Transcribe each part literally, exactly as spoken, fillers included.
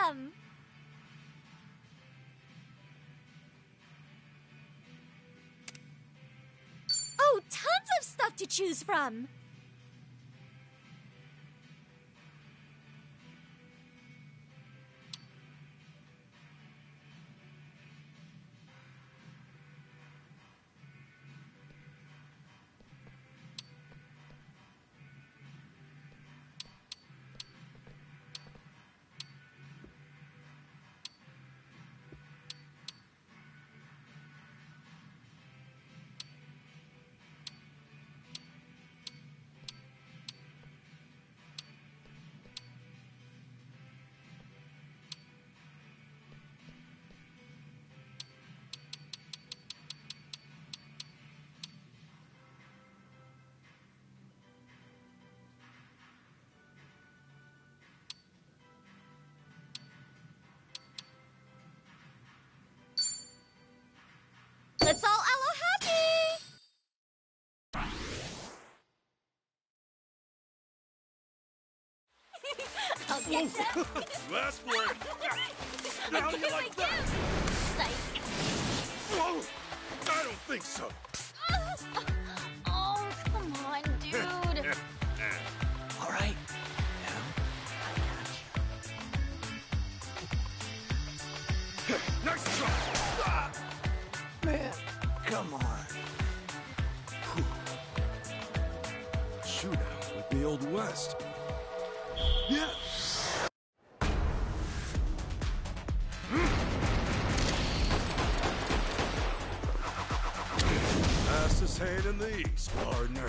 from? Oh, tons of stuff to choose from. Let's all aloe happy! I'll get you. You asked for it. How do you like that? Psych. Whoa! I don't think so. Oh, come on, dude. All right. Nice try. Ah! Man, come on. Shootout with the Old West. Yeah. Fastest hand in the East, partner.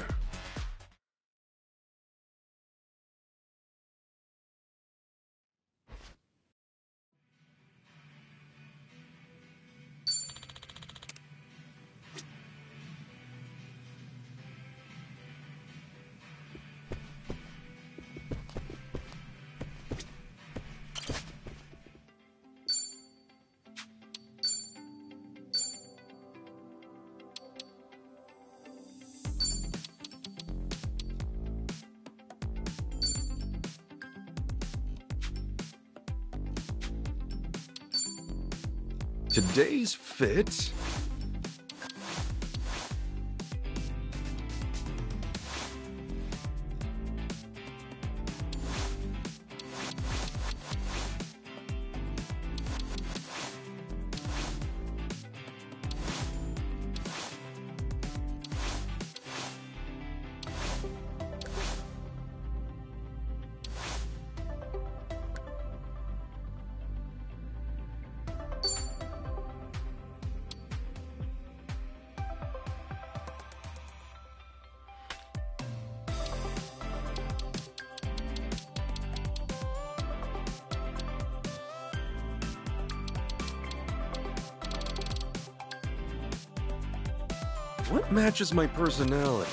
Today's fit. What matches my personality?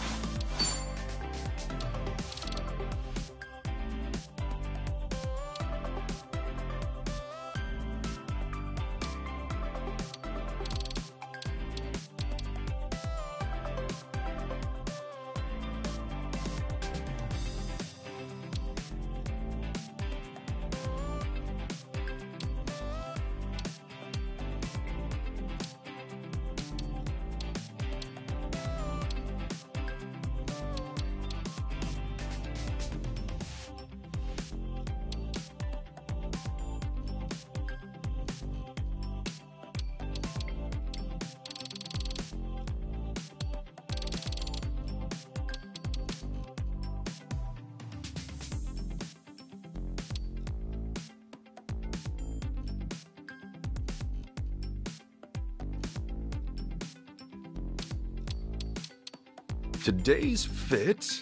Today's fit.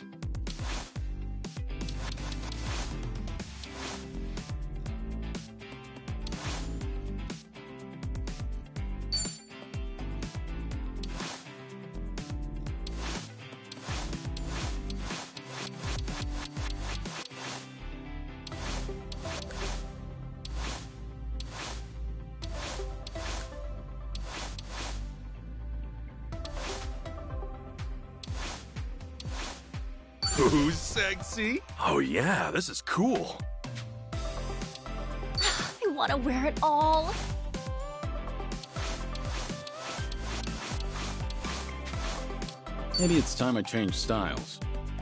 Who's sexy? Oh yeah, this is cool. want to wear it all. Maybe it's time I change styles.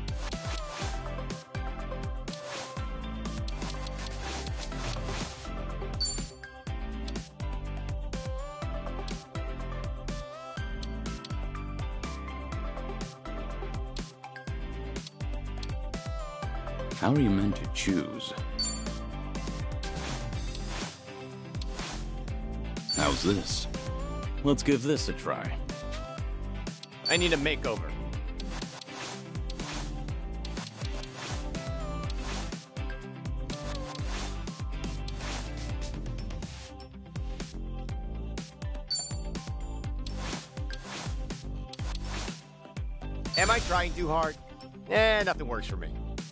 How are you meant to choose? How's this? Let's give this a try. I need a makeover. Am I trying too hard? Eh, nothing works for me.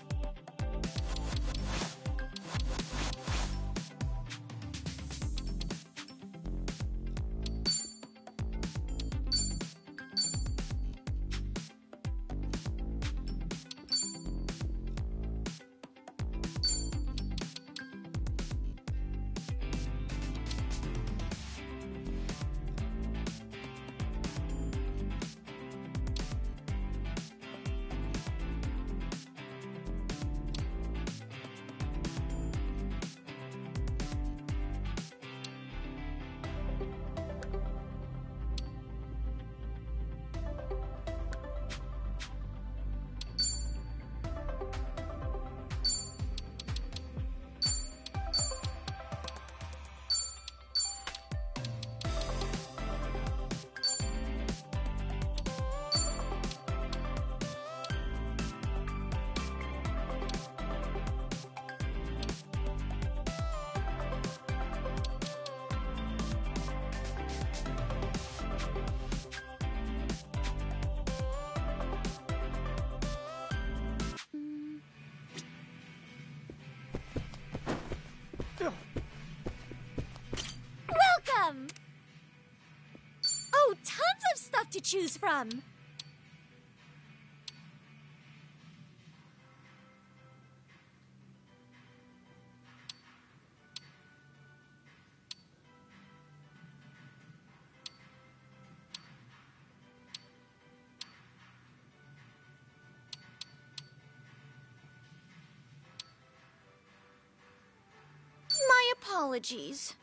Welcome! Oh, tons of stuff to choose from. My apologies.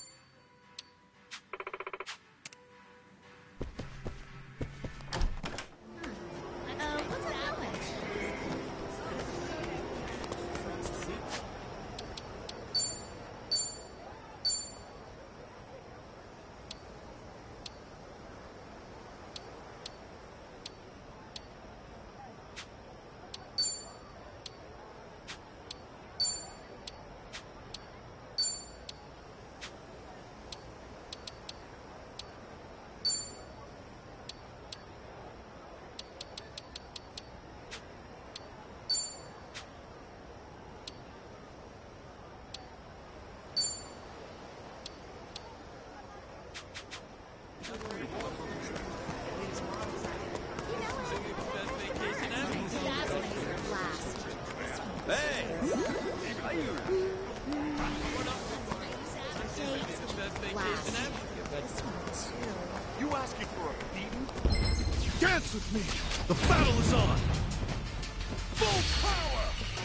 You asking for a beating? Dance with me! The battle is on! Full power!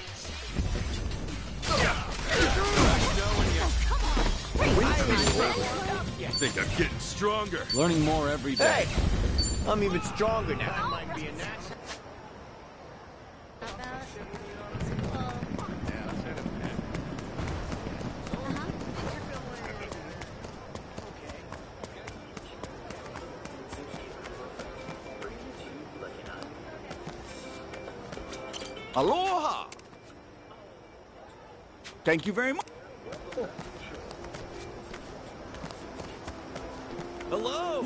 I think I'm getting stronger. Learning more every day. Hey! I'm even stronger now. I might be a natural. Aloha! Thank you very much. Hello!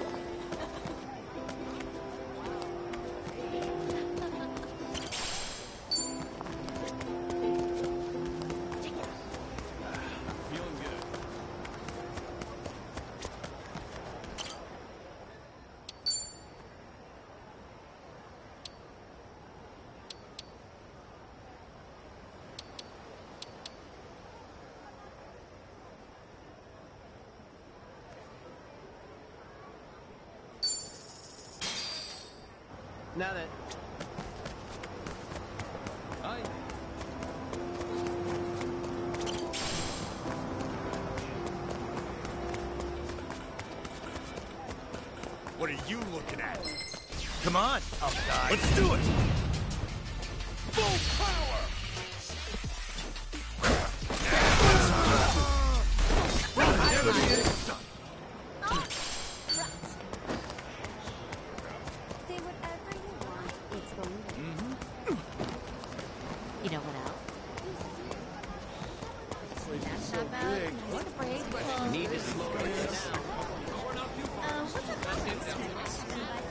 Feeling good. Now then. Hi. What are you looking at? Come on. Oh, God. Let's do it. Full power. Enemy is done. Say whatever you want. It's going to. Mm-hmm. You know what else? That's not bad. Nice to break. Need to slow it down. Um, what's the cost?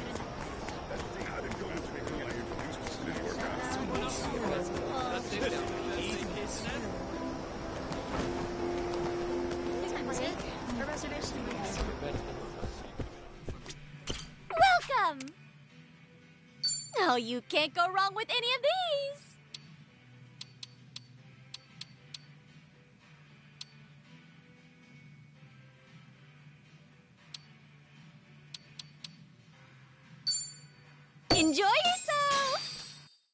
Welcome! Oh, you can't go wrong with any of these! Enjoy yourself!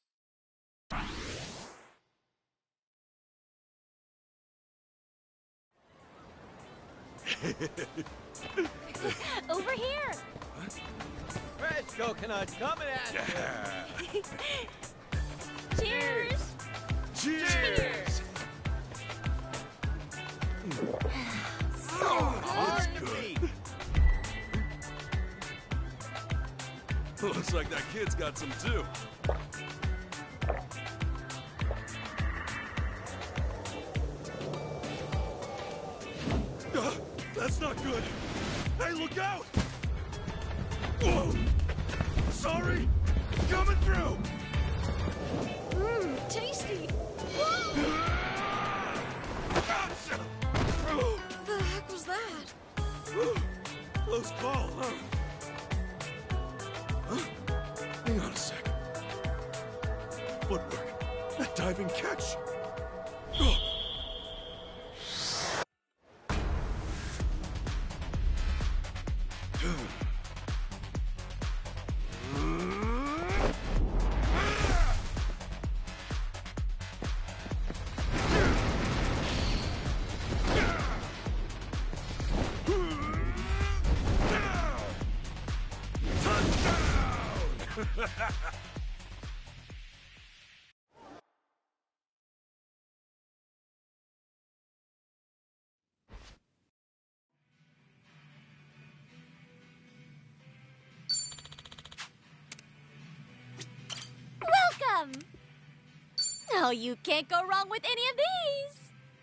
Over here! Fresh coconut coming at you. Cheers! Cheers. So hard to beat. Looks like that kid's got some too. Uh, that's not good. Hey, look out! Whoa! Sorry! Coming through! Mmm, tasty! Gotcha! What the heck was that? Close call, huh? Huh? Hang on a sec. Footwork. That diving catch. Ugh. Welcome! Oh, you can't go wrong with any of these!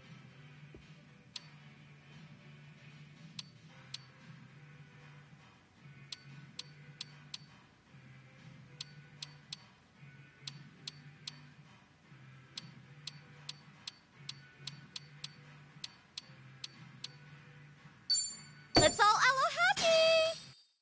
Let's all aloha happy!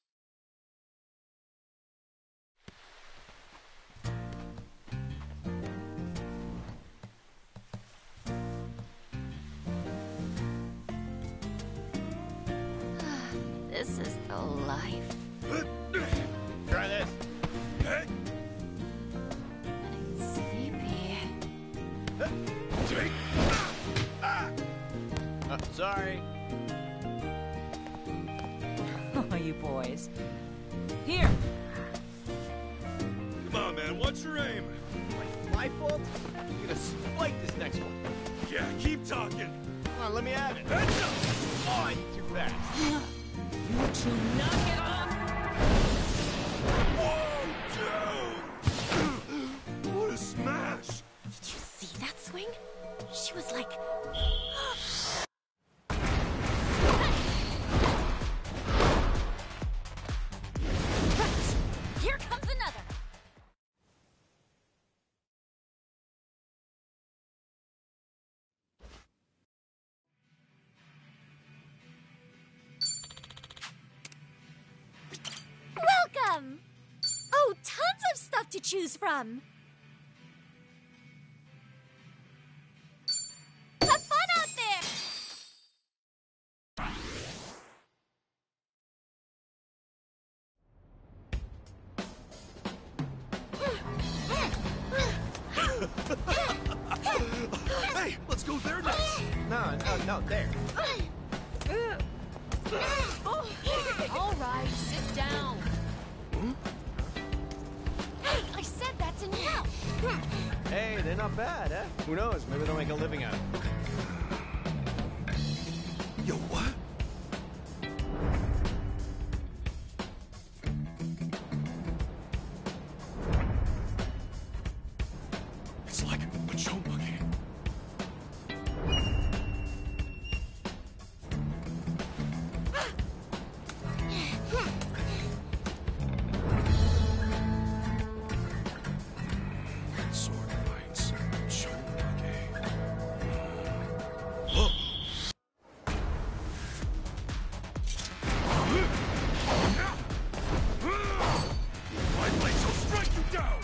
This is the life. Try this. Hey! I'm sleepy. Take! Ah! Uh, sorry. Oh, you boys. Here. Come on, man. What's your aim? My fault? I'm gonna spike this next one. Yeah, keep talking. Come on, let me have it. Heads up! Oh, I need too fast. You two knock it off! Whoa, dude! What a smash! Did you see that swing? She was like... Right. Here comes another. Welcome! Oh, tons of stuff to choose from. Have fun out there! No, there. All right, sit down. Hey, I said that's enough. Hey, they're not bad, eh? Who knows? Maybe they'll make a living out of it. Yo, what? It's like a show monkey. Sword fights, show monkey. Whoa. My blade shall strike you down!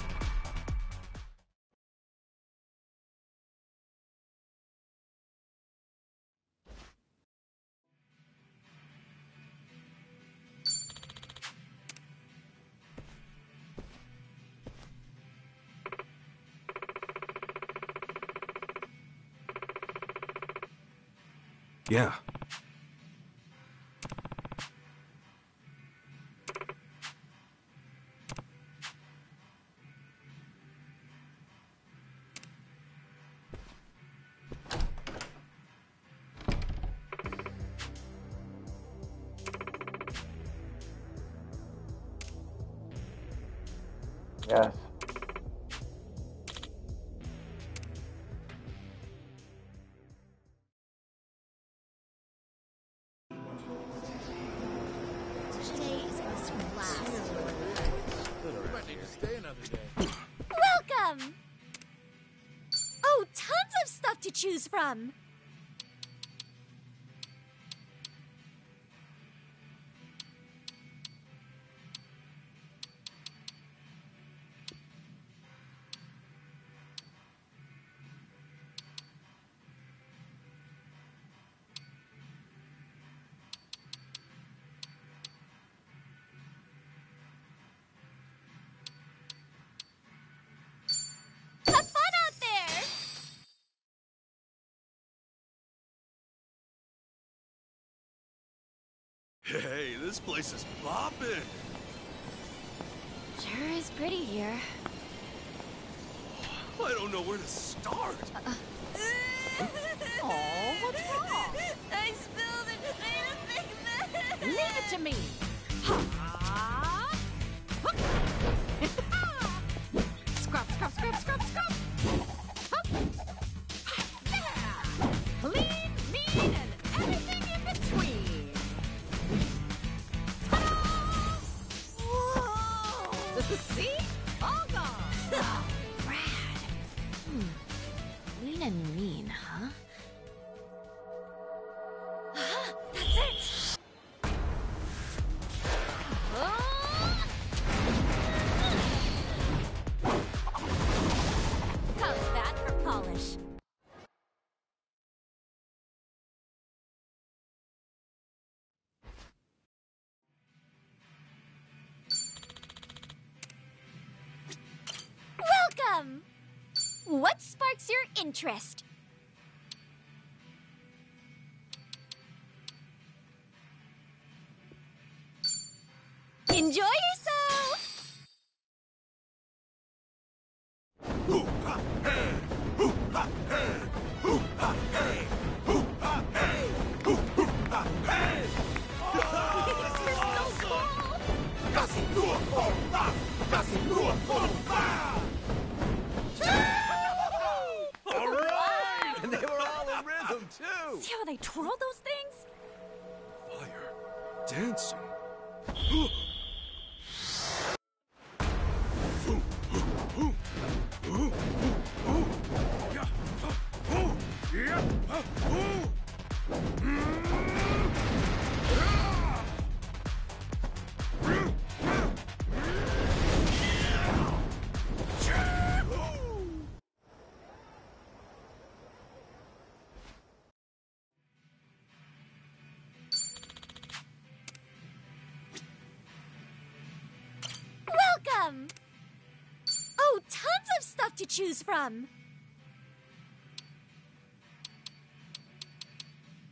Yeah. Yes. Today is supposed to last. We might need to stay another day. Welcome! Oh, tons of stuff to choose from. Have fun out there! Hey, this place is poppin'. Sure is pretty here. I don't know where to start. Oh, what's wrong? I spilled it. It made a big mess. Leave it to me. Ha! Hook. Scrub, scrub, scrub, scrub, scrub. Hup. Yeah. Clean, mean, and everything in between. Ta-da! Whoa! See? All gone. Oh, Brad. Hmm. Lean and mean, huh? That's it! Oh! How's that for polish? Welcome! What sparks your interest? Enjoy yourself! All right! And they were all in rhythm, too! See how they twirl those things? Fire. Dancing. Welcome! Oh, tons of stuff to choose from.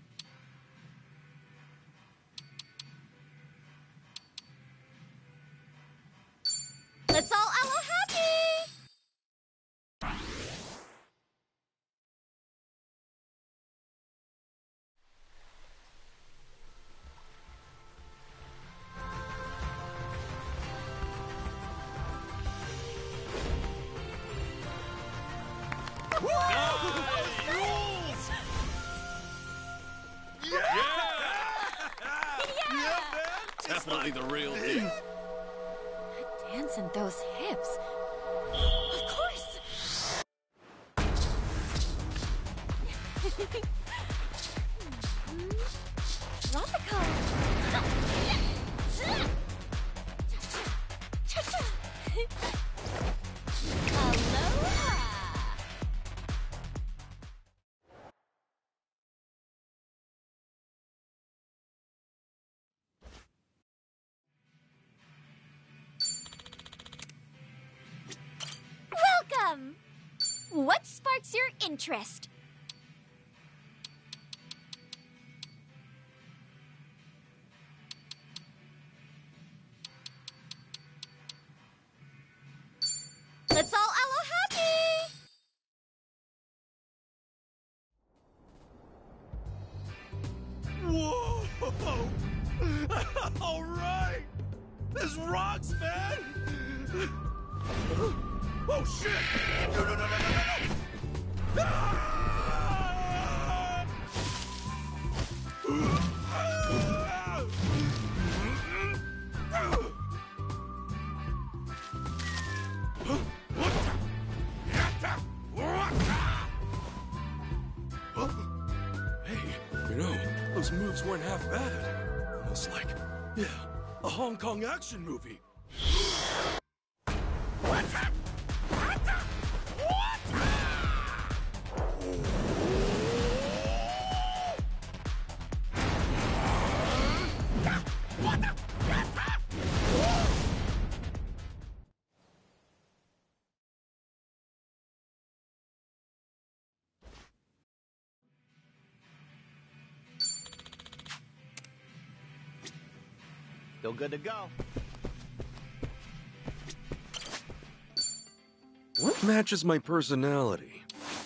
Yeah, man. Definitely the real deal. Dance in those hips. Of course. Tropical. Aloha. Welcome! What sparks your interest? Let's all aloha happy! Whoa! All right! This rocks, man! Oh, shit! No, no, no, no, no, no, no! Ah! Hey, you know, those moves weren't half bad. Almost like, yeah, a Hong Kong action movie. Still good to go. What matches my personality?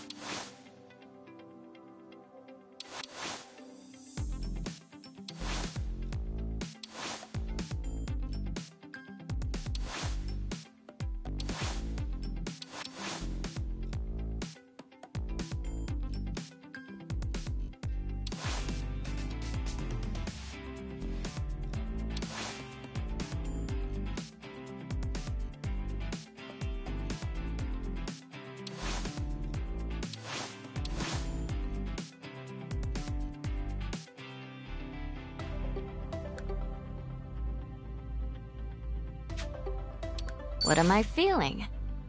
What am I feeling?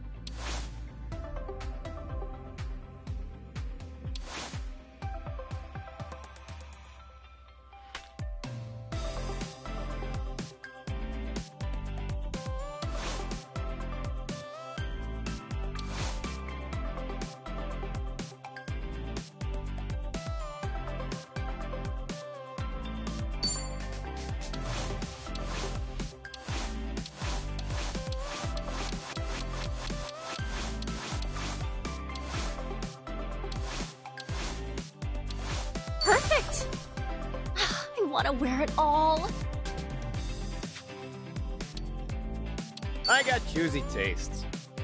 Perfect! I want to wear it all. I got choosy tastes.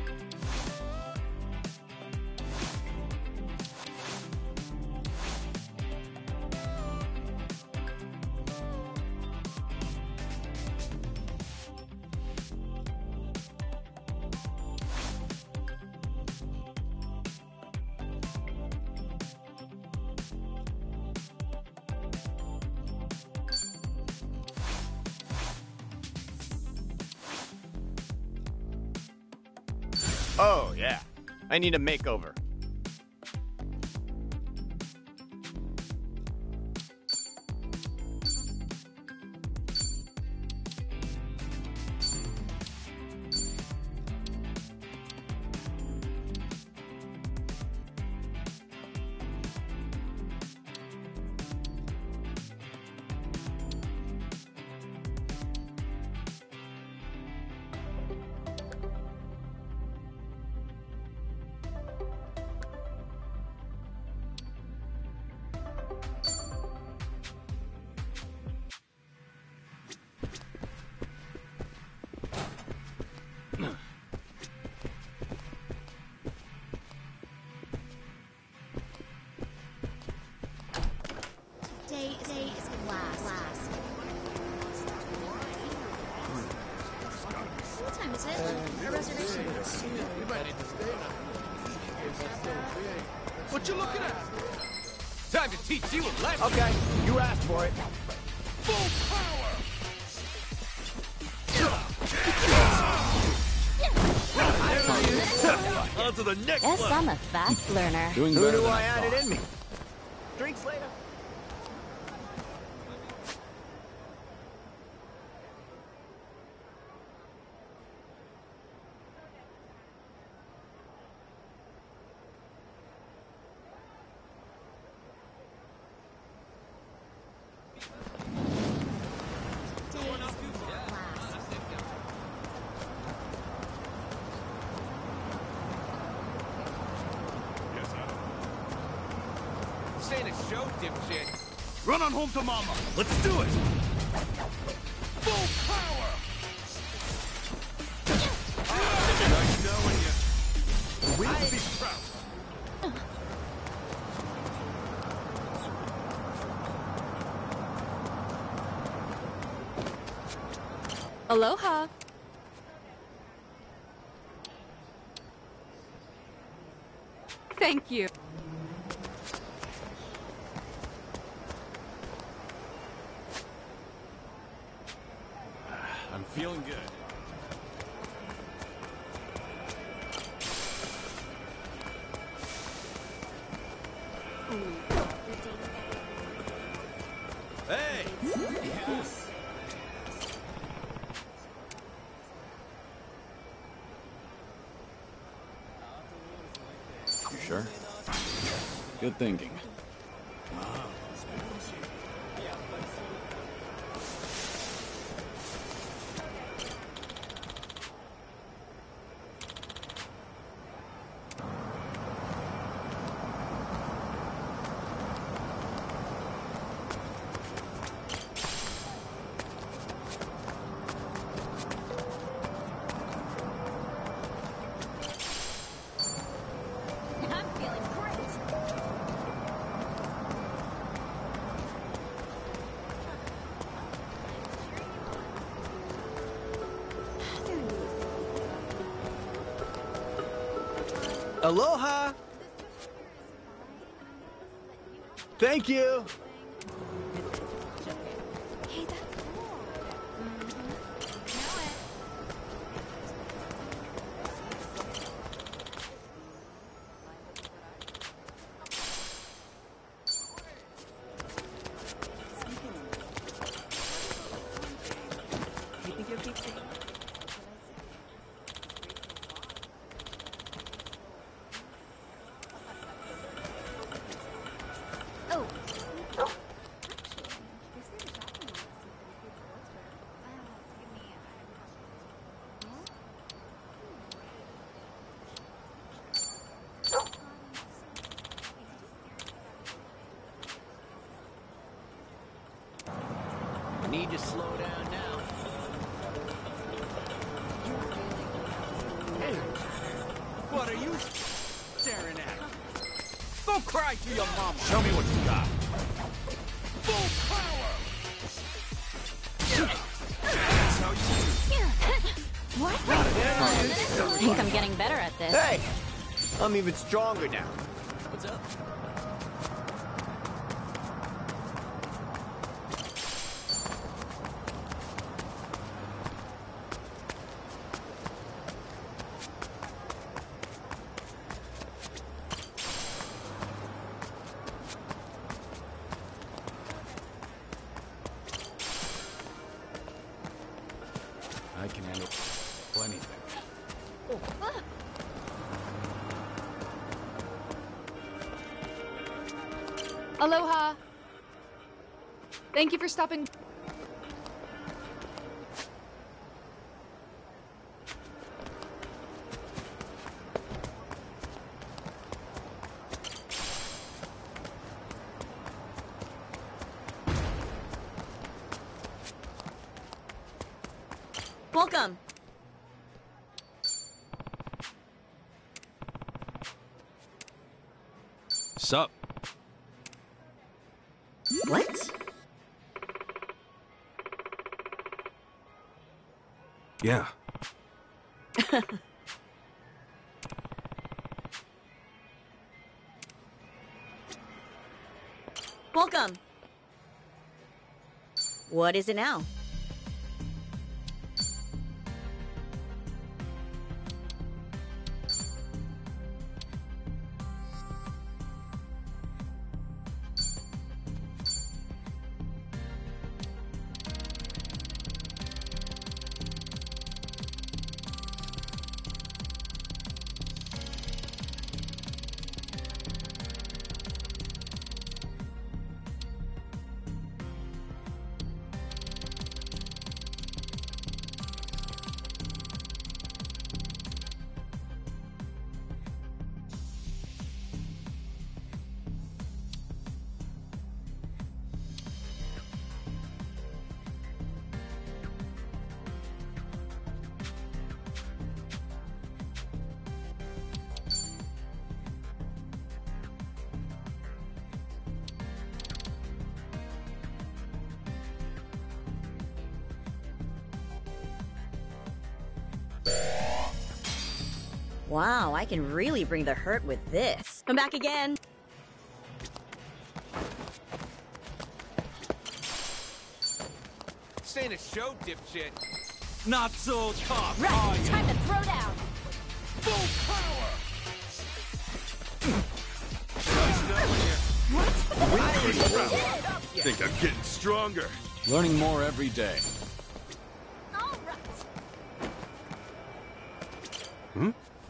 Oh, yeah. I need a makeover. A reservation. We might need to stay another day. What you looking at? Time to teach you a lesson. Okay, you asked for it. Full power! On to the next Guess level. I'm a fast learner. Doing Who better do than I I add it thought. in me? Drinks later. This ain't a show, dipshit. Run on home to mama. Let's do it. Full power! Nice knowing you. We will be proud. Aloha. Thank you. I'm feeling good. Hey! Yes. You sure? Good thinking. I'm feeling great. Aloha! Thank you! Hey, that's cool. Know it. Oh. Need to slow down now. Hey! What are you staring at? Go cry to your mama. Show me what you got. Full power! That's how you What? I think I'm getting better at this. Hey! I'm even stronger now. What's up? I can handle anything. Aloha. Thank you for stopping. Welcome. Sup? What? Yeah. Welcome. What is it now? Wow, I can really bring the hurt with this. Come back again. This ain't a show, dipshit. Not so tough. Right, are you? time to throw down. Full power. What? Think I'm getting stronger. Learning more every day. All right. Hmm?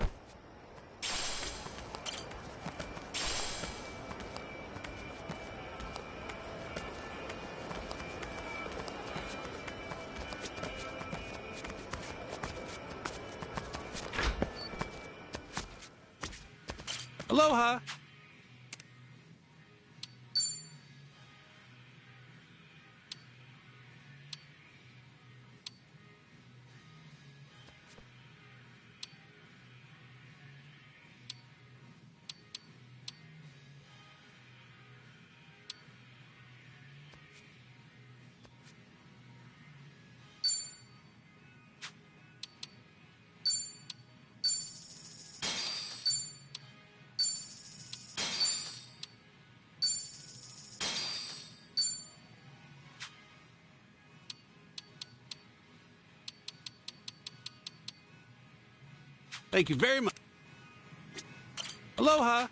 Aloha. Thank you very much. Aloha.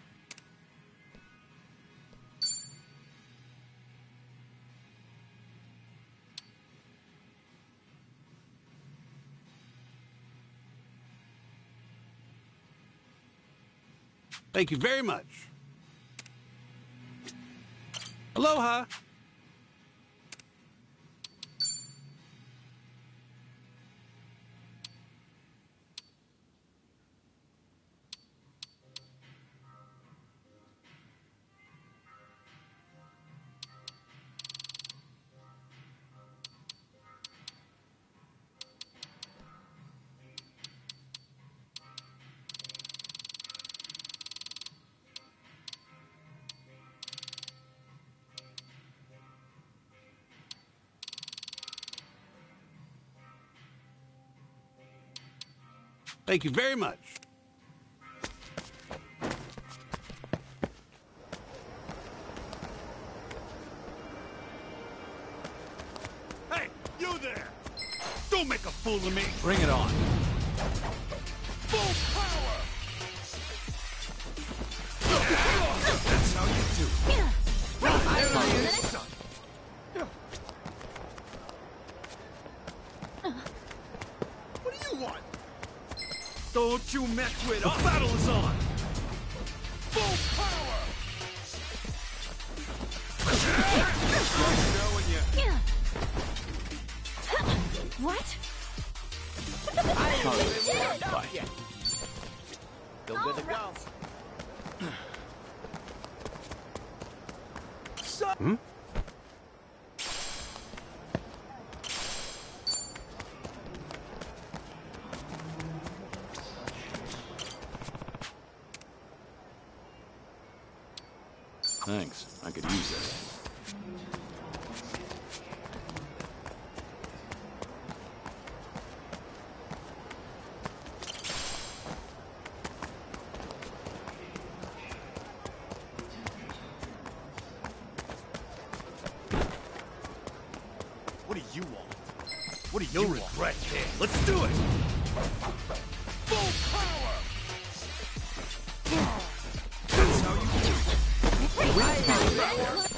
Thank you very much. Aloha. Thank you very much. Hey, you there! Don't make a fool of me! Bring it on. Full power! That's how you do it. What do you want? Don't you mess with us! The battle is on! Full power! Knowing you. What? I didn't All even right. warmed up Bye. yet. Still good to go. Hmm? Thanks. I could use this. What do you want? What do you You'll want? regret this. Let's do it! Full power! That's how you do it.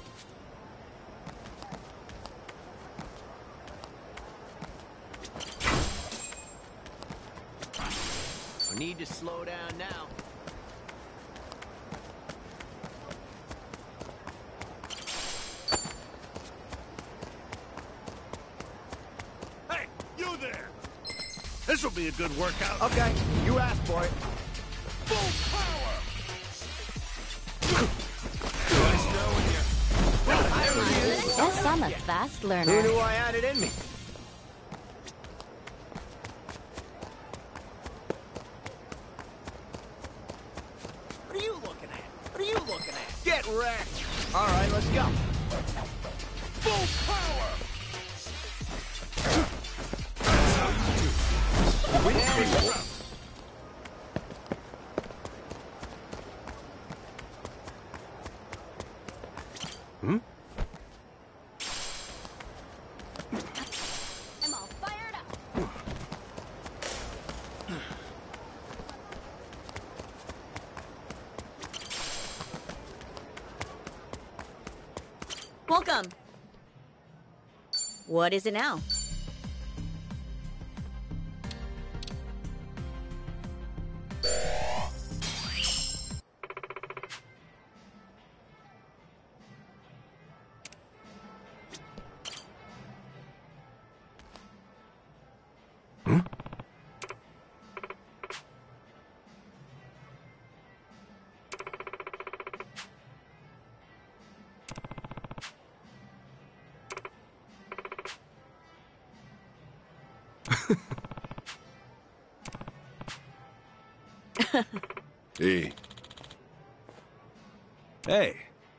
I need to slow down now. Hey, you there! This'll be a good workout. Okay, you asked for it. Full power! Nice knowing you. Guess I'm a fast Who learner. knew I had it in me? What are you looking at? What are you looking at? Get wrecked! All right, let's go. Full power! Hmm? I'm all fired up. Welcome. What is it now? Hey. Hey.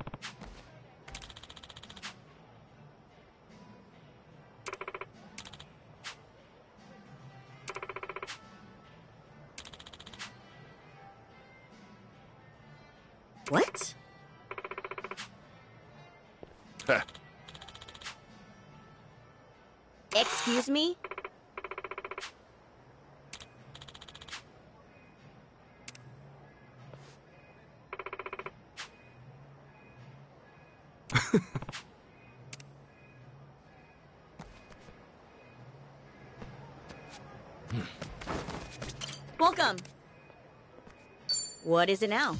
What? Ha. Excuse me? Welcome. What is it now?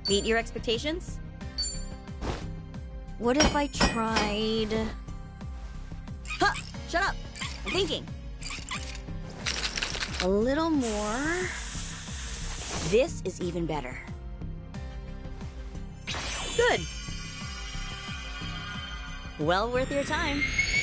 Meet your expectations? What if I tried... Huh! Shut up! I'm thinking. A little more... This is even better. Good. Well worth your time.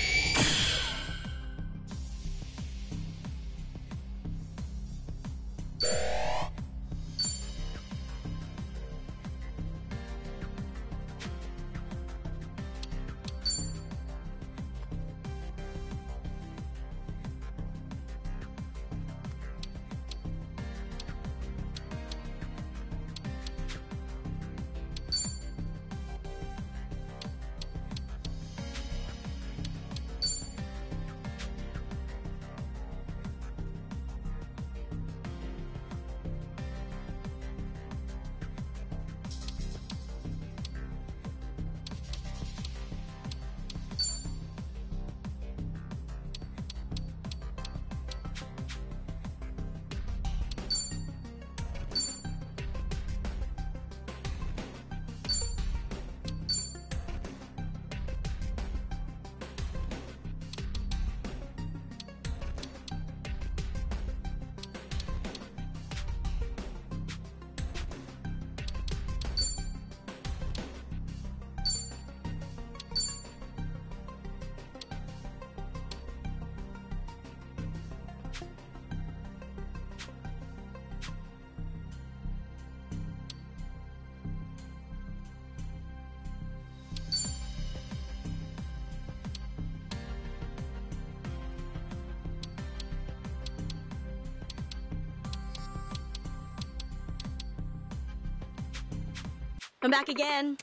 Come back again.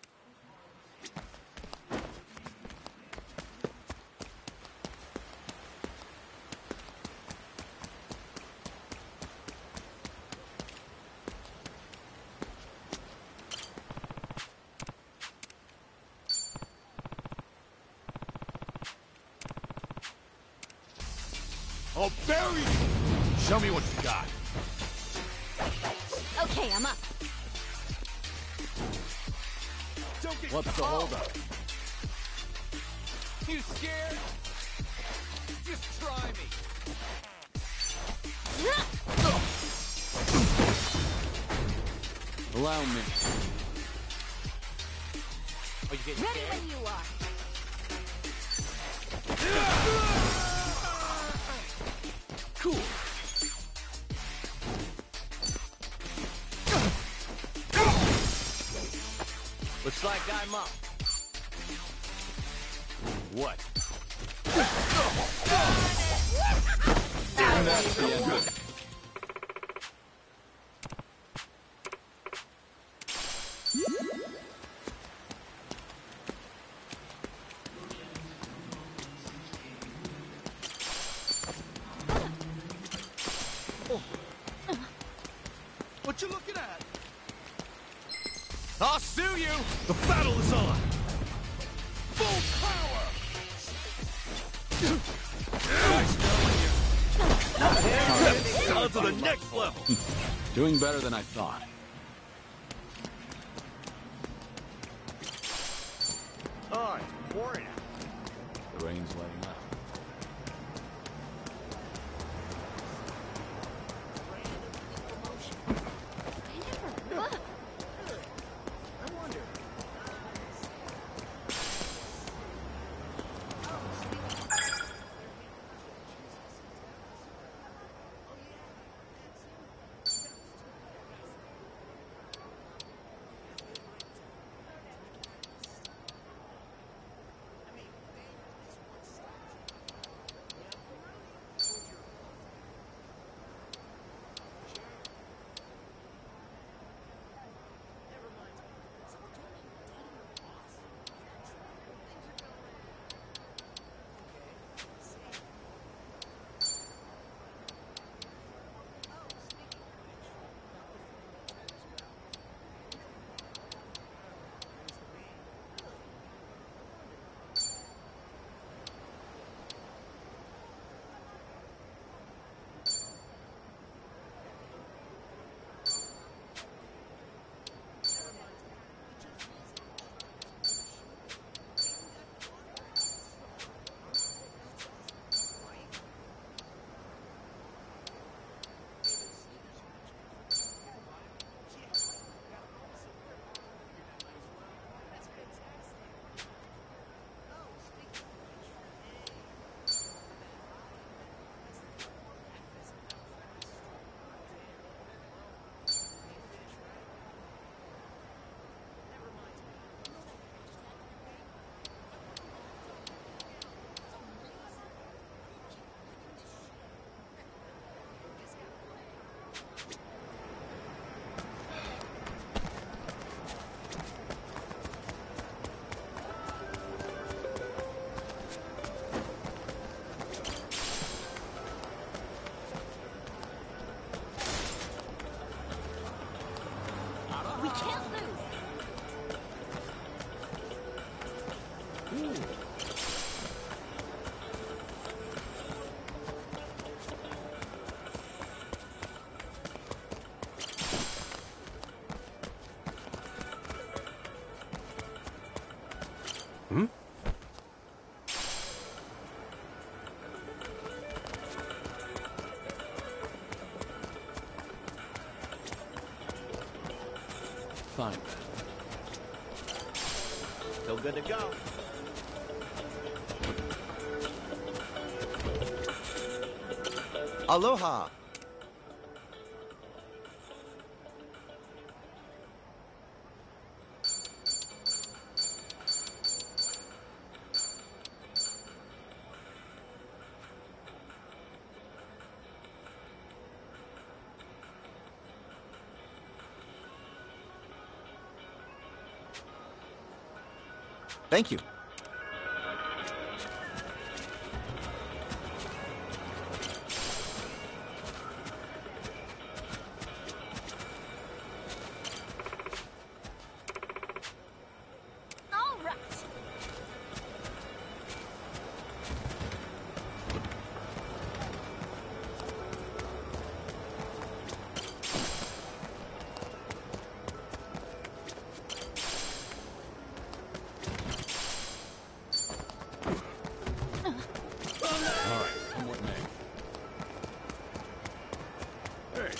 I'll bury you! Show me what you got. Okay, I'm up. Don't get What's the holdup? You scared? Just try me. Allow me. Are you getting Ready scared? when you are. Cool. Looks like I'm up. What? Damn, that's so good. What you looking at? I'll sue you! The battle is on! Full power! Nice knowing you! On to the next level! Doing better than I thought. Alright, pour it out. The rain's letting up. fine. Still good to go. Aloha. Thank you. All right. All right, come what may. Hey,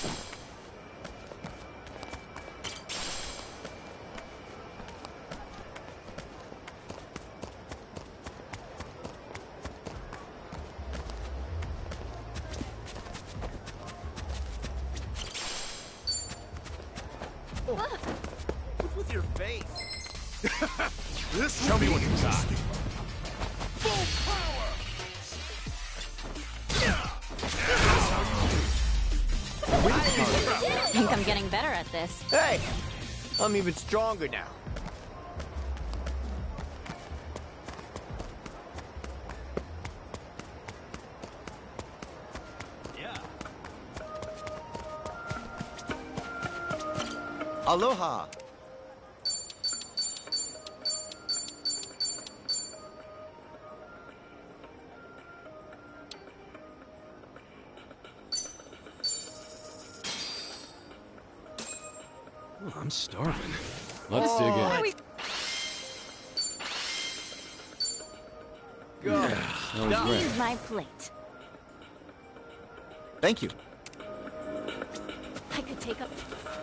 What's with your face? this Show will me be what you got. interesting. Full power! I think I'm getting better at this. Hey, I'm even stronger now. Yeah. Aloha. Oh, I'm starving. Let's dig in. we- Go. Yeah, that was great. Here's my plate. Thank you. I could take a...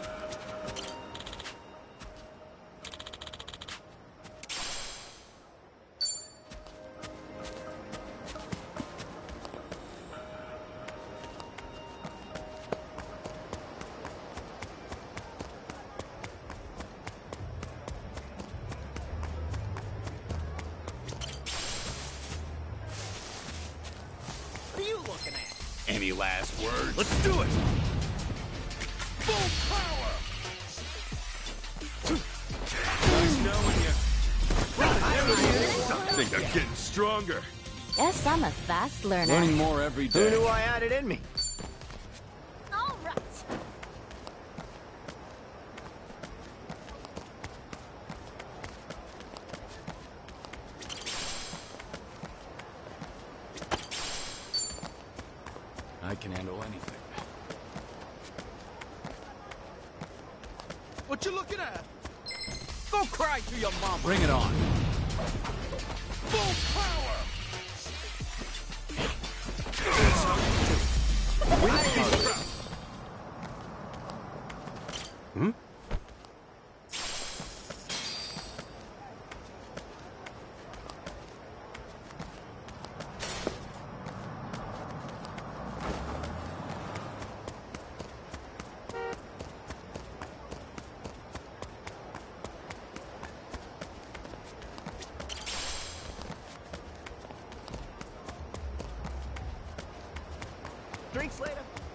What are you looking at? Any last words? Let's do it! Full power! Nice knowing you. I think I'm getting stronger. Yes, I'm a fast learner. Learning more every Who day. knew I had it in me? All right. I can handle anything. What you looking at? Go cry to your mama. Bring it on. Full power! Hmm? Drinks later.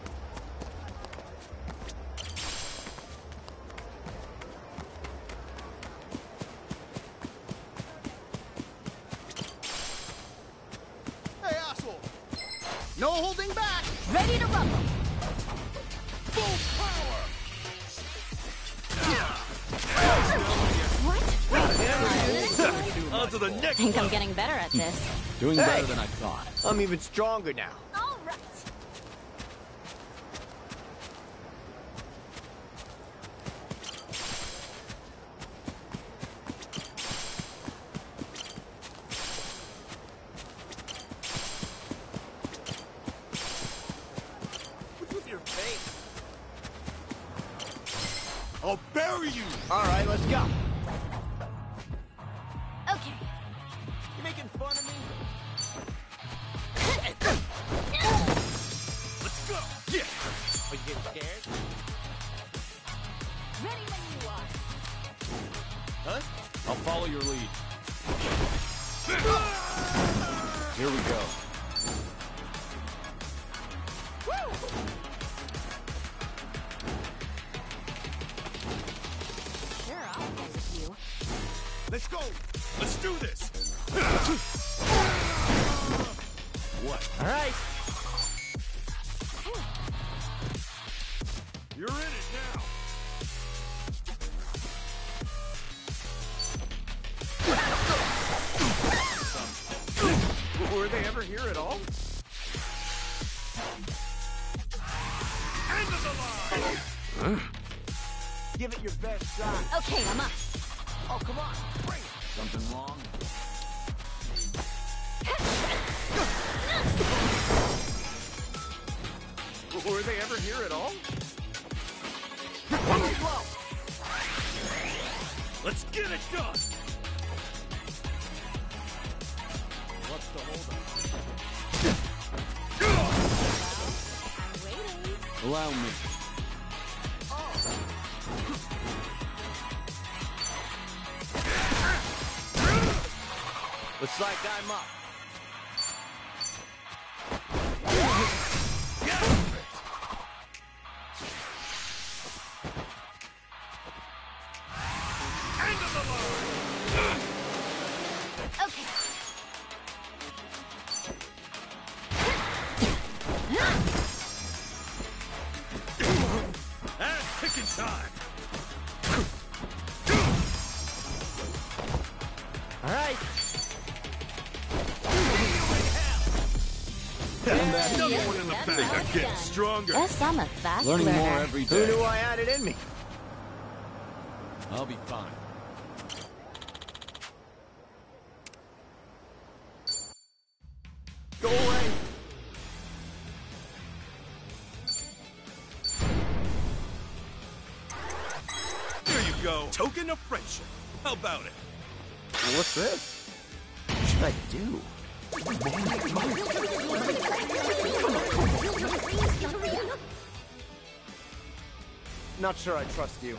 Hey, asshole! No holding back! Ready to rumble. Full power! What? On to the I next think I'm one! getting better at this. Doing Hey. better than I thought. I'm even stronger now. All right. What's with your face? I'll bet dare you? All right, let's go. Okay. You making fun of me? Let's go. Yeah. Are you getting scared? Ready when you are. Huh? I'll follow your lead. Here we go. Sure, I'll get with you. Let's go. Let's do this. What? All right. You're in it now. Were they ever here at all? End of the line. Give it your best shot. Okay, I'm up. Oh, come on. Bring it. Something wrong? Were they ever here at all? Let's get it done. What's the holdup? I'm waiting. Allow me. Looks like I'm up. End of the line. Okay. And picking time. All right. Another one in the That's bag. how I'm it's getting done. stronger. Guess I'm a fast Learning learner. more every Who knew day. I had it in me? I'll be fine. Go away. There you go. Token of friendship. How about it? What's this? What should I do? Not sure I trust you.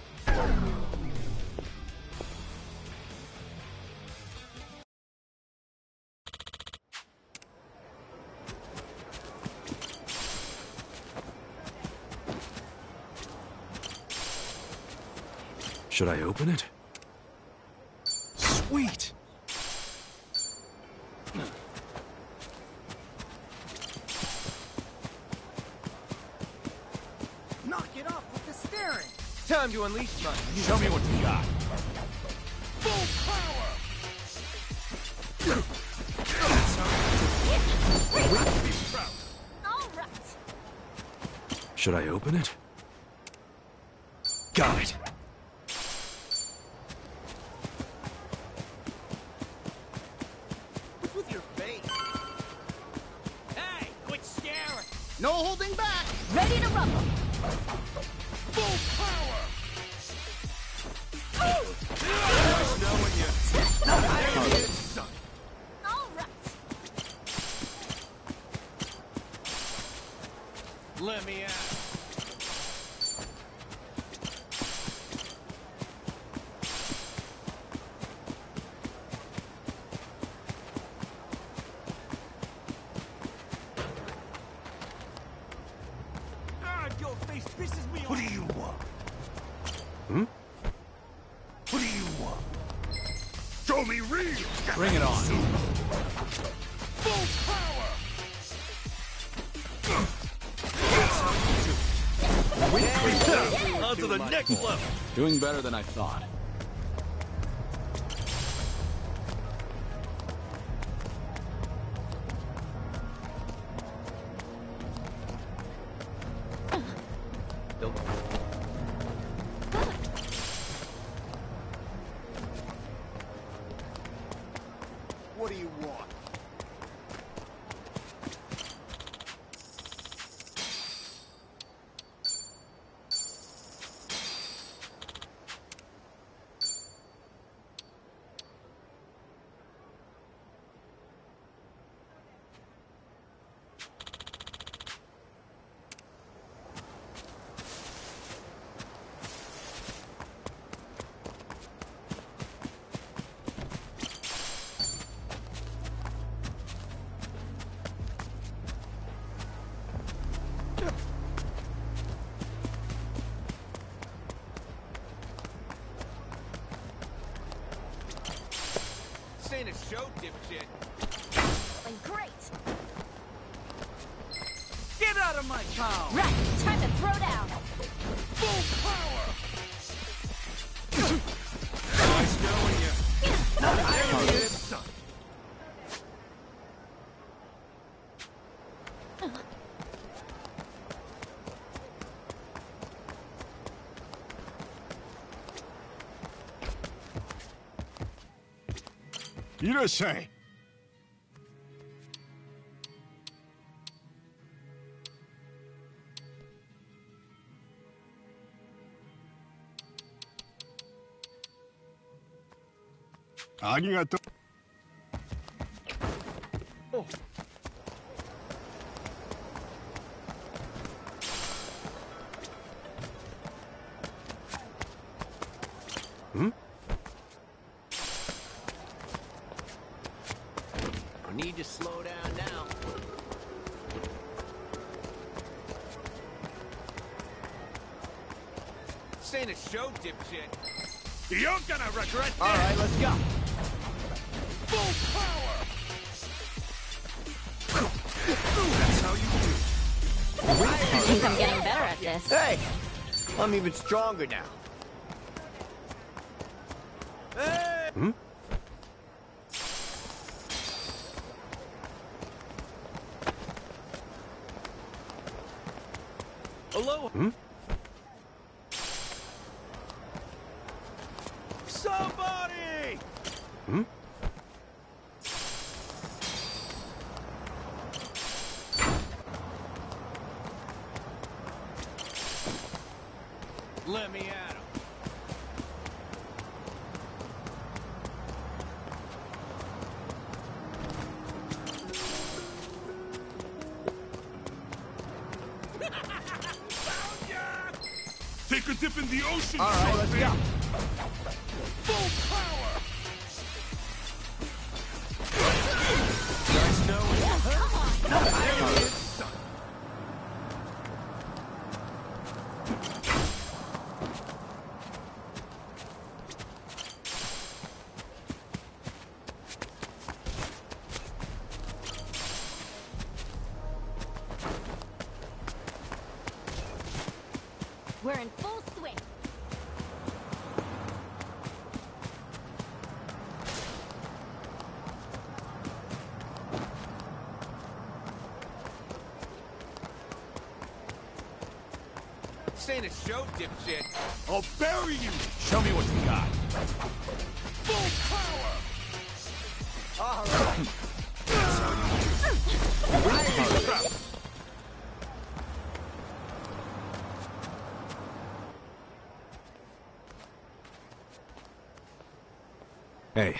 Should I open it? Sweet. Knock it off with the staring. Time to unleash my... Show me what you got. Full power. That's how you do it. Be proud. All right. Should I open it? Got it. What's with your face? Hey, quit staring. No holding back. Ready to rumble. Full power. Just know when you... There it is, son. All right. Let me out. Ah, your face pisses me off. What do you want? Hmm? What do you want? Show me real. Bring it on. Full power. That's how you do it. On to the next level. Doing better than I thought. What do you want? a show, dipshit. Like, great. Get out of my town! Right, time to throw down. Full power! Nice knowing you. I need it, son. Irasai. Arigato. Oh. Hmm? I need to slow down now. This ain't a show, dipshit. You're gonna regret this. All right, let's go. Full power. That's how you do. I think I'm getting better at this. Hey, I'm even stronger now. Hey! Hmm? Hello? Hmm? Somebody! Hmm? Let me at him. Take a dip in the ocean. All right, let's go. Full power. Nice knowing you. Come on. I need it, son. We're in full swing. This ain't a show, dipshit. I'll bury you. Show me what you got. Full power. All right. Hey.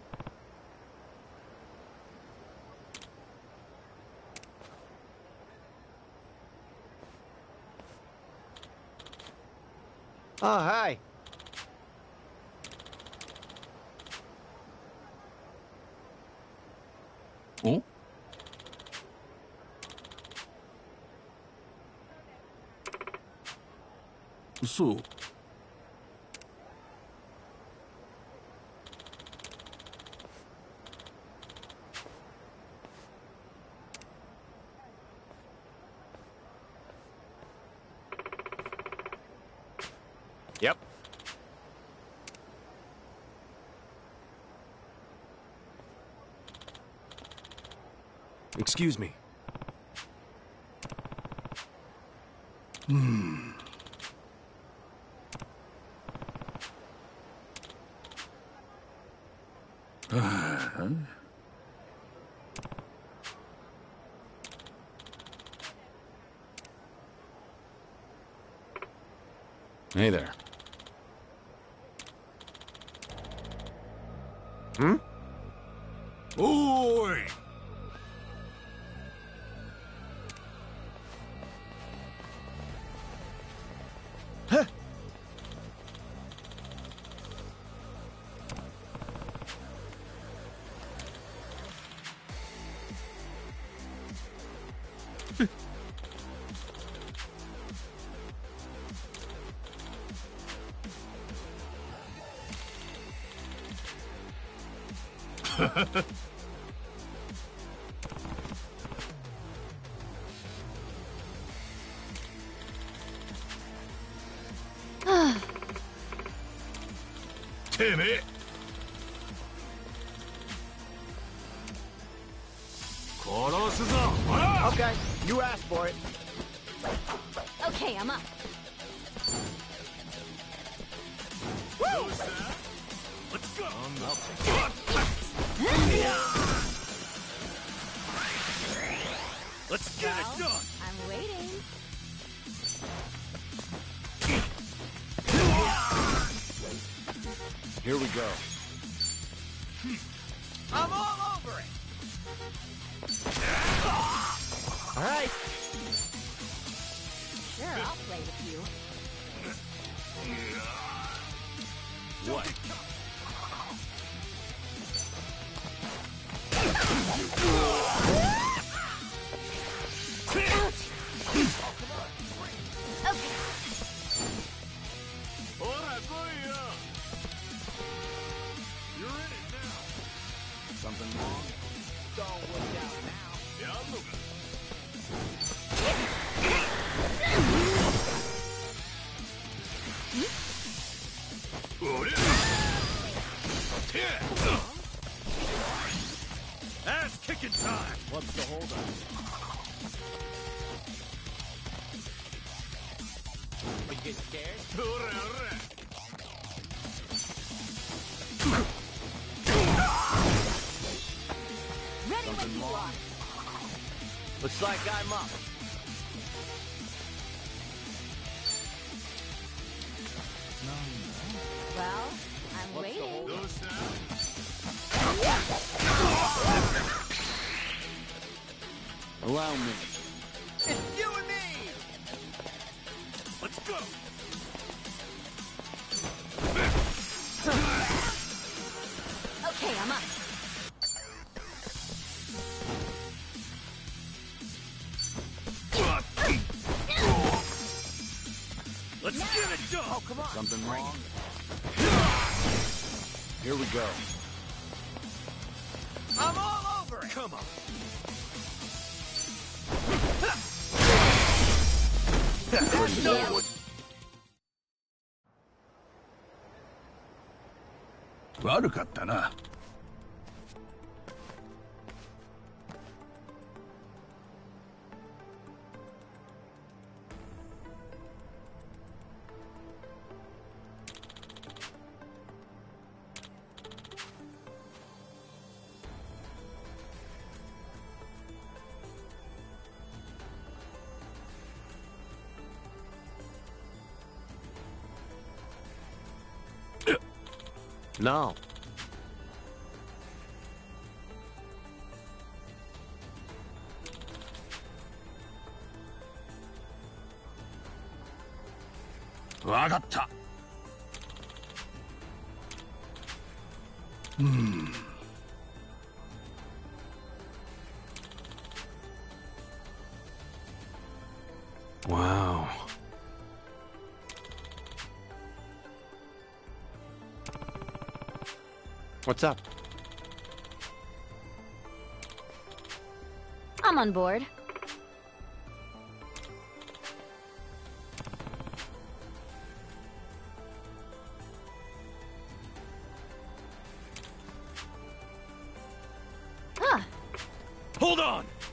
Oh, hi. Oh? So. Yep. Excuse me. Hmm. Uh-huh. Hey there. Hmm? Oi! Huh. てめえ。殺すぞ。ほら。 Okay, you asked for it. Okay, I'm up. Let's go. Let's get it Well, done. I'm waiting. Here we go. I'm all over it. All right. Sure, I'll play with you. What? Okay. You're in it now. Something wrong? Don't look out now. Yeah, look. Ass kicking time. What's the holdup? You get scared? Ready when you are. Looks like I'm up. Well, I'm waiting. Those now. Allow me. It's you and me. Let's go. Okay, I'm up. Let's get it done. Oh, come on. Something wrong? Here we go. I'm all over it. Come on. Yeah. 悪かったな。 No. わかった。Hmm. Wow. What's up? I'm on board. Huh. Hold on.